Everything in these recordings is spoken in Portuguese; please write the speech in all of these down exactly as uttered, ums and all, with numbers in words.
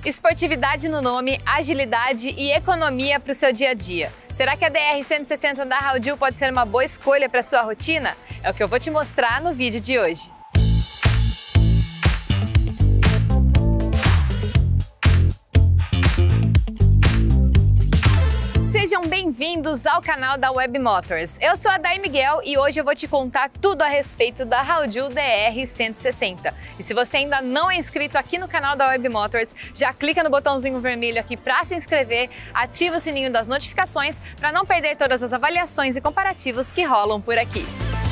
Esportividade no nome, agilidade e economia para o seu dia a dia. Será que a D R cento e sessenta da Hauju pode ser uma boa escolha para sua rotina? É o que eu vou te mostrar no vídeo de hoje. Sejam bem-vindos ao canal da Web Motors. Eu sou a Day Miguel e hoje eu vou te contar tudo a respeito da Hauju D R cento e sessenta. E se você ainda não é inscrito aqui no canal da Web Motors, já clica no botãozinho vermelho aqui para se inscrever, ativa o sininho das notificações para não perder todas as avaliações e comparativos que rolam por aqui.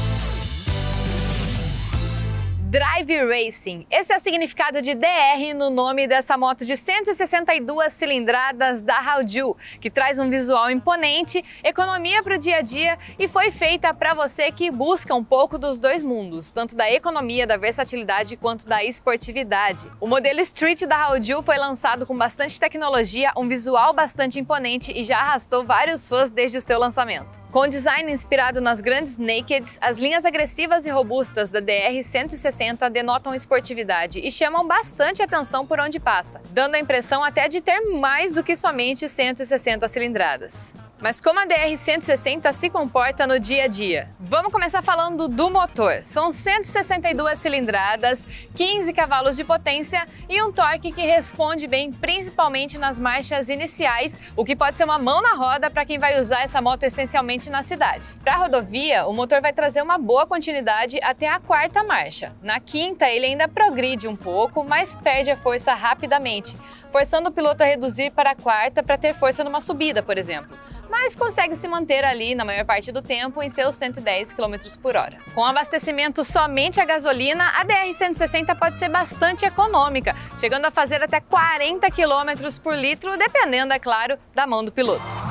Drive Racing. Esse é o significado de D R no nome dessa moto de cento e sessenta e duas cilindradas da Hauju, que traz um visual imponente, economia para o dia a dia e foi feita para você que busca um pouco dos dois mundos, tanto da economia, da versatilidade quanto da esportividade. O modelo Street da Hauju foi lançado com bastante tecnologia, um visual bastante imponente e já arrastou vários fãs desde o seu lançamento. Com design inspirado nas grandes Nakeds, as linhas agressivas e robustas da D R cento e sessenta denotam esportividade e chamam bastante atenção por onde passa, dando a impressão até de ter mais do que somente cento e sessenta cilindradas. Mas como a D R cento e sessenta se comporta no dia a dia? Vamos começar falando do motor. São cento e sessenta e duas cilindradas, quinze cavalos de potência e um torque que responde bem principalmente nas marchas iniciais, o que pode ser uma mão na roda para quem vai usar essa moto essencialmente na cidade. Para a rodovia, o motor vai trazer uma boa continuidade até a quarta marcha. Na quinta, ele ainda progride um pouco, mas perde a força rapidamente, forçando o piloto a reduzir para a quarta para ter força numa subida, por exemplo. Mas consegue se manter ali, na maior parte do tempo, em seus cento e dez quilômetros por hora. Com abastecimento somente a gasolina, a D R cento e sessenta pode ser bastante econômica, chegando a fazer até quarenta quilômetros por litro, dependendo, é claro, da mão do piloto.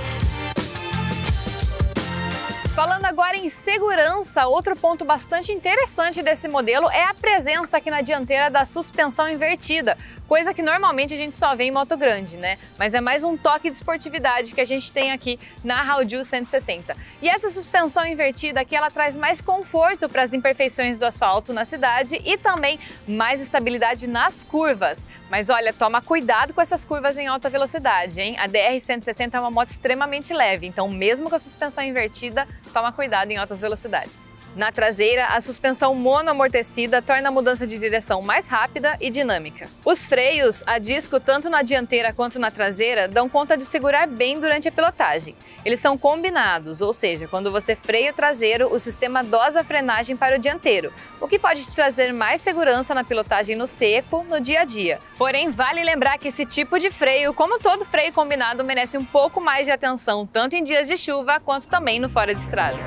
Falando agora em segurança, outro ponto bastante interessante desse modelo é a presença aqui na dianteira da suspensão invertida, coisa que normalmente a gente só vê em moto grande, né? Mas é mais um toque de esportividade que a gente tem aqui na Hauju cento e sessenta. E essa suspensão invertida aqui, ela traz mais conforto para as imperfeições do asfalto na cidade e também mais estabilidade nas curvas. Mas olha, toma cuidado com essas curvas em alta velocidade, hein? A D R cento e sessenta é uma moto extremamente leve, então mesmo com a suspensão invertida, toma cuidado em altas velocidades. Na traseira, a suspensão monoamortecida torna a mudança de direção mais rápida e dinâmica. Os freios a disco, tanto na dianteira quanto na traseira, dão conta de segurar bem durante a pilotagem. Eles são combinados, ou seja, quando você freia o traseiro, o sistema dosa a frenagem para o dianteiro, o que pode te trazer mais segurança na pilotagem no seco, no dia a dia. Porém, vale lembrar que esse tipo de freio, como todo freio combinado, merece um pouco mais de atenção, tanto em dias de chuva quanto também no fora de estrada.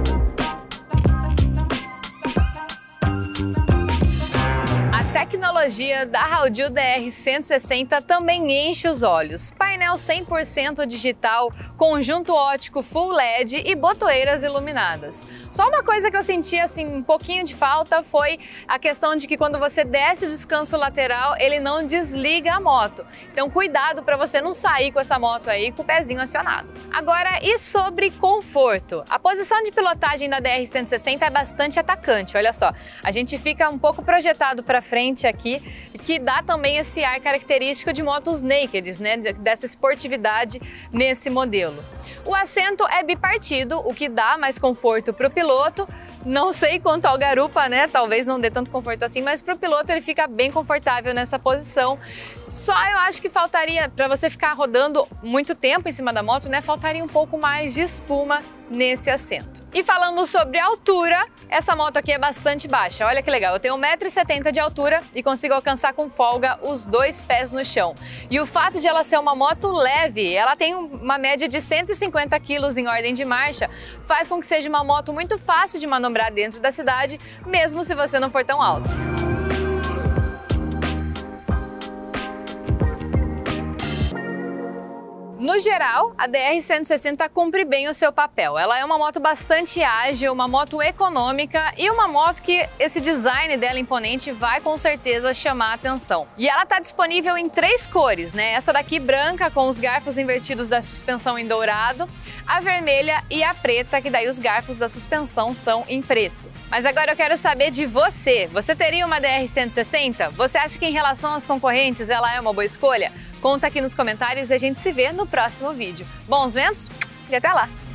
A tecnologia da Hauju D R cento e sessenta também enche os olhos. Painel cem por cento digital, conjunto óptico Full L E D e botoeiras iluminadas. Só uma coisa que eu senti assim um pouquinho de falta foi a questão de que quando você desce o descanso lateral, ele não desliga a moto. Então cuidado para você não sair com essa moto aí com o pezinho acionado. Agora, e sobre conforto? A posição de pilotagem da D R cento e sessenta é bastante atacante, olha só. A gente fica um pouco projetado para frente aqui, que dá também esse ar característico de motos nakeds, né, dessa esportividade nesse modelo. O assento é bipartido, o que dá mais conforto para o piloto. Não sei quanto ao garupa, né? Talvez não dê tanto conforto assim, mas para o piloto ele fica bem confortável nessa posição. Só eu acho que faltaria, para você ficar rodando muito tempo em cima da moto, né? Faltaria um pouco mais de espuma nesse assento. E falando sobre altura, essa moto aqui é bastante baixa. Olha que legal, eu tenho um metro e setenta de altura e consigo alcançar com folga os dois pés no chão. E o fato de ela ser uma moto leve, ela tem uma média de cento e cinquenta quilos em ordem de marcha, faz com que seja uma moto muito fácil de manobrar dentro da cidade, mesmo se você não for tão alto. No geral, a D R cento e sessenta cumpre bem o seu papel. Ela é uma moto bastante ágil, uma moto econômica e uma moto que esse design dela imponente vai com certeza chamar a atenção. E ela está disponível em três cores, né? Essa daqui branca com os garfos invertidos da suspensão em dourado, a vermelha e a preta, que daí os garfos da suspensão são em preto. Mas agora eu quero saber de você. Você teria uma D R cento e sessenta? Você acha que em relação às concorrentes ela é uma boa escolha? Conta aqui nos comentários e a gente se vê no próximo vídeo. Bons ventos e até lá!